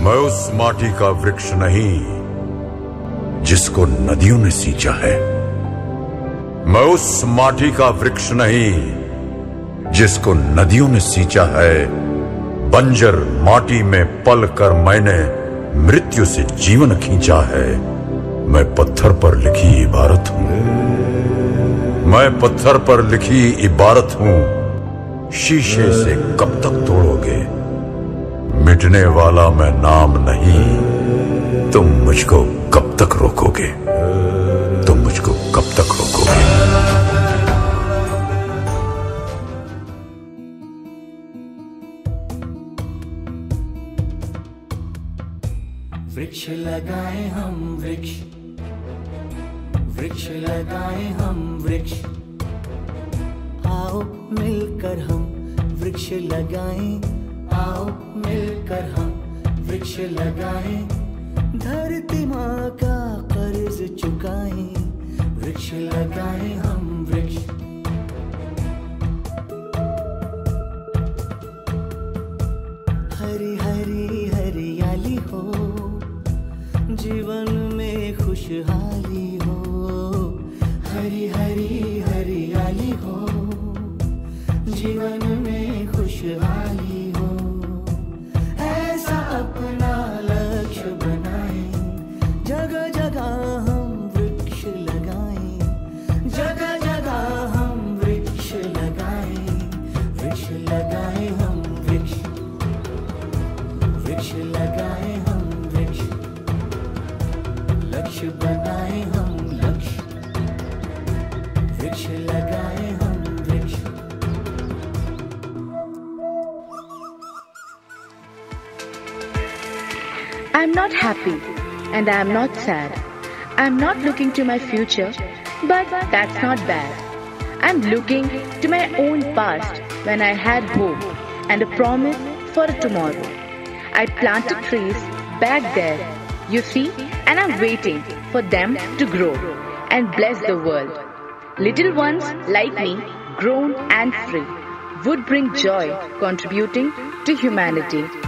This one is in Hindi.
मैं उस माटी का वृक्ष नहीं जिसको नदियों ने सींचा है। मैं उस माटी का वृक्ष नहीं जिसको नदियों ने सींचा है। बंजर माटी में पल कर मैंने मृत्यु से जीवन खींचा है। मैं पत्थर पर लिखी इबारत हूं। मैं पत्थर पर लिखी इबारत हूं। शीशे से कब तक तोड़ोगे? मिटने वाला मैं नाम नहीं। तुम मुझको कब तक रोकोगे? तुम मुझको कब तक रोकोगे? वृक्ष लगाए हम वृक्ष, वृक्ष लगाए हम वृक्ष। आओ मिलकर हम वृक्ष लगाएं, आओ मिलकर हम वृक्ष लगाएं। धरती माँ का कर्ज चुकाएं, वृक्ष लगाएं हम वृक्ष। हरी हरी हरियाली हो, जीवन में खुशहाली हो। हरी हरी हरियाली हो, जीवन में खुशहाली हो। ऐसा अपना लक्ष्य बनाएं, जगह जगह हम वृक्ष लगाएं। जगह जगह हम वृक्ष लगाएं, वृक्ष लगाएं हम वृक्ष। वृक्ष लगाएं हम वृक्ष, लक्ष्य बनाएं हम लक्ष्य। वृक्ष लगाएं हम वृक्ष। I'm not happy and I'm not sad. I'm not looking to my future, but that's not bad. I'm looking to my own past when I had hope and a promise for a tomorrow. I planted trees back there, you see, and I'm waiting for them to grow and bless the world. Little ones like me, grown and free, would bring joy contributing to humanity.